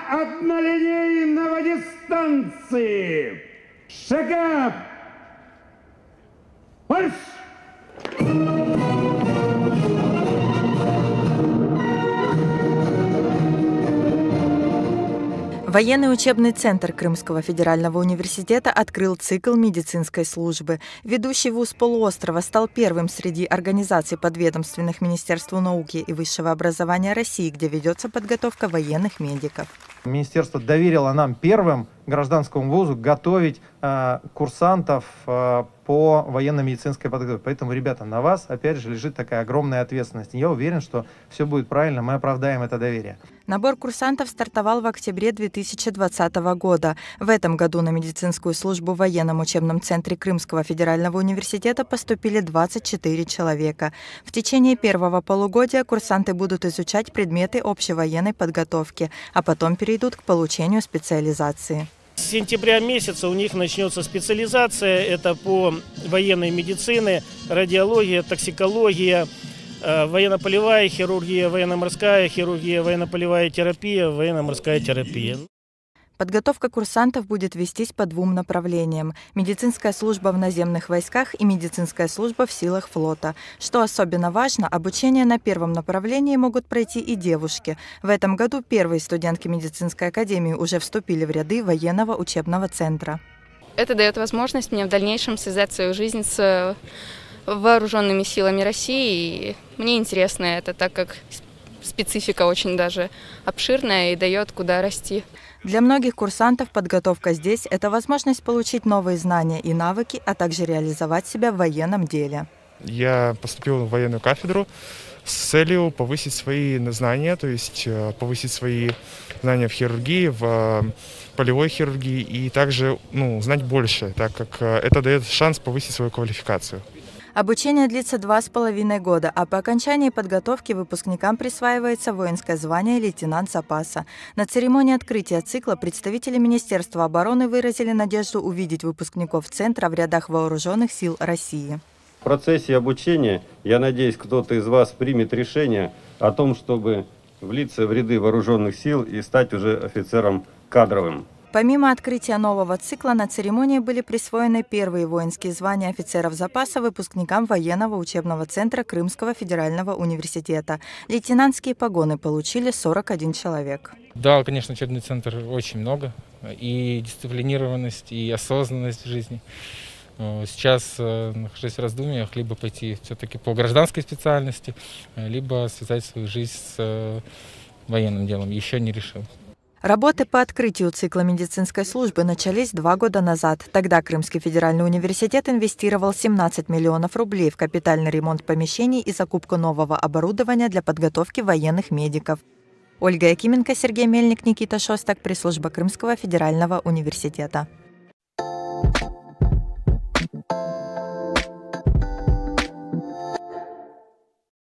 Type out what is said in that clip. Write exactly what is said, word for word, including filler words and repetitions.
однолинейного дистанции. Шагап! Марш! Военный учебный центр Крымского федерального университета открыл цикл медицинской службы. Ведущий вуз полуострова стал первым среди организаций подведомственных Министерству науки и высшего образования России, где ведется подготовка военных медиков. Министерство доверило нам первым гражданскому вузу готовить э, курсантов э, по военно-медицинской подготовке. Поэтому, ребята, на вас, опять же, лежит такая огромная ответственность. Я уверен, что все будет правильно, мы оправдаем это доверие. Набор курсантов стартовал в октябре две тысячи двадцатого года. В этом году на медицинскую службу в военном учебном центре Крымского федерального университета поступили двадцать четыре человека. В течение первого полугодия курсанты будут изучать предметы общевоенной подготовки, а потом перейдут к получению специализации. С сентября месяца у них начнется специализация. Это по военной медицине, радиология, токсикология, военно-полевая хирургия, военно-морская хирургия, военно-полевая терапия, военно-морская терапия. Подготовка курсантов будет вестись по двум направлениям – медицинская служба в наземных войсках и медицинская служба в силах флота. Что особенно важно, обучение на первом направлении могут пройти и девушки. В этом году первые студентки медицинской академии уже вступили в ряды военного учебного центра. Это дает возможность мне в дальнейшем связать свою жизнь с вооруженными силами России. И мне интересно это, так как специфика очень даже обширная и дает куда расти. Для многих курсантов подготовка здесь – это возможность получить новые знания и навыки, а также реализовать себя в военном деле. Я поступил в военную кафедру с целью повысить свои знания, то есть повысить свои знания в хирургии, в полевой хирургии и также ну, знать больше, так как это дает шанс повысить свою квалификацию. Обучение длится два с половиной года, а по окончании подготовки выпускникам присваивается воинское звание лейтенант запаса. На церемонии открытия цикла представители Министерства обороны выразили надежду увидеть выпускников центра в рядах вооруженных сил России. В процессе обучения, я надеюсь, кто-то из вас примет решение о том, чтобы влиться в ряды вооруженных сил и стать уже офицером кадровым. Помимо открытия нового цикла, на церемонии были присвоены первые воинские звания офицеров запаса выпускникам военного учебного центра Крымского федерального университета. Лейтенантские погоны получили сорок один человек. Да, конечно, учебный центр очень много. И дисциплинированность, и осознанность в жизни. Сейчас нахожусь в раздумьях, либо пойти все-таки по гражданской специальности, либо связать свою жизнь с военным делом. Еще не решил. Работы по открытию цикла медицинской службы начались два года назад. Тогда Крымский федеральный университет инвестировал семнадцать миллионов рублей в капитальный ремонт помещений и закупку нового оборудования для подготовки военных медиков. Ольга Якименко, Сергей Мельник, Никита Шостак, пресс-служба Крымского федерального университета.